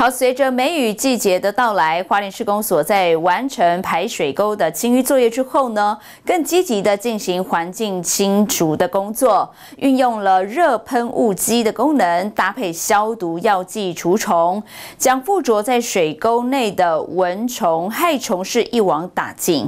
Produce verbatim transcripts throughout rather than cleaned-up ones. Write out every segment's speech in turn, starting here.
好，随着梅雨季节的到来，花莲市公所在完成排水沟的清淤作业之后呢，更积极的进行环境清除的工作，运用了热喷雾机的功能，搭配消毒药剂除虫，将附着在水沟内的蚊虫、害虫是一网打尽。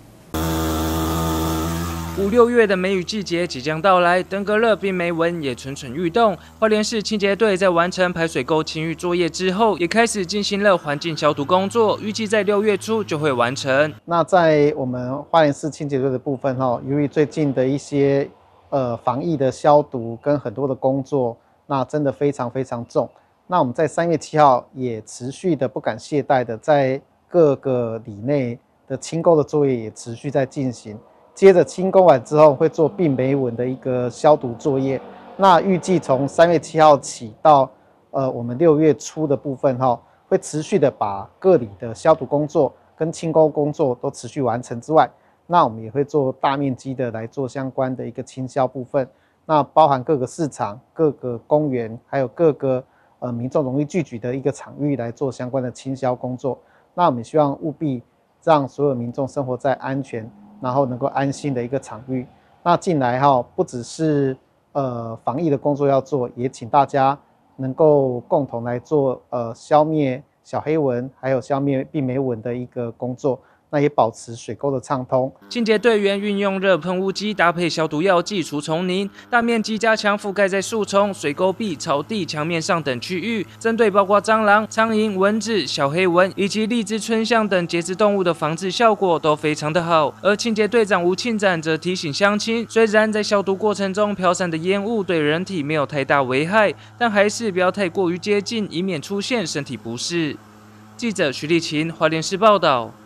五六月的梅雨季节即将到来，登革热、病媒蚊也蠢蠢欲动。花莲市清洁队在完成排水沟清淤作业之后，也开始进行了环境消毒工作，预计在六月初就会完成。 那在我们花莲市清洁队的部分哈，由于最近的一些呃防疫的消毒跟很多的工作，那真的非常非常重。那我们在三月七号也持续的不敢懈怠的在各个里内的清沟的作业也持续在进行。 接着清沟完之后，会做病媒蚊的一个消毒作业。那预计从三月七号起到呃我们六月初的部分哈，会持续的把各里的消毒工作跟清沟工作都持续完成之外，那我们也会做大面积的来做相关的一个清消部分。那包含各个市场、各个公园，还有各个呃民众容易聚集的一个场域来做相关的清消工作。那我们希望务必让所有民众生活在安全。 然后能够安心的一个场域，那进来哈，不只是呃防疫的工作要做，也请大家能够共同来做呃消灭小黑蚊，还有消灭病媒蚊的一个工作。 那也保持水沟的畅通。 清洁队员运用热喷雾机搭配消毒药剂除虫泥，大面积加强覆盖在树丛、水沟壁、草地、墙面上等区域，针对包括蟑螂、苍蝇、蚊子、小黑蚊以及荔枝春象等节肢动物的防治效果都非常的好。而清洁队长吴庆展则提醒乡亲，虽然在消毒过程中飘散的烟雾对人体没有太大危害，但还是不要太过于接近，以免出现身体不适。记者徐立琴，花莲市报道。